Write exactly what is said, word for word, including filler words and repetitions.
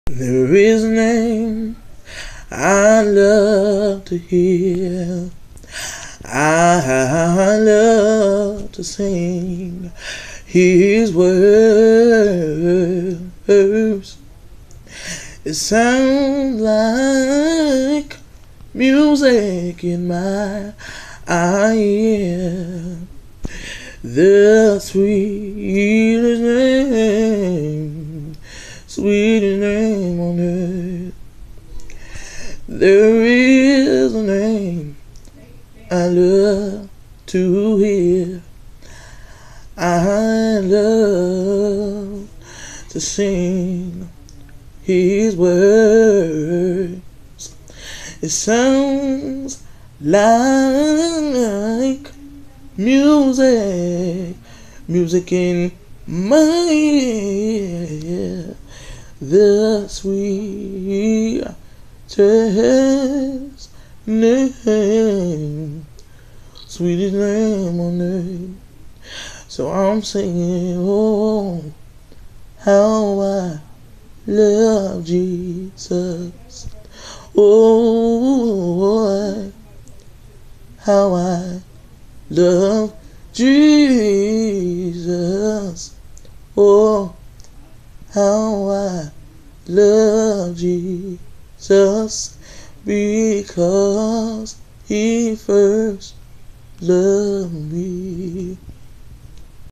There is a name I love to hear. I love to sing His words. It sounds like music in my ear. The sweetest name, sweetest name on earth. There is a name I love to hear. I love to sing His words. It sounds like music, music in my ear. The sweetest name, sweetest name on earth. So I'm singing, oh, how I love Jesus. Oh, how I love Jesus. Oh, how I love Jesus, because He first loved me.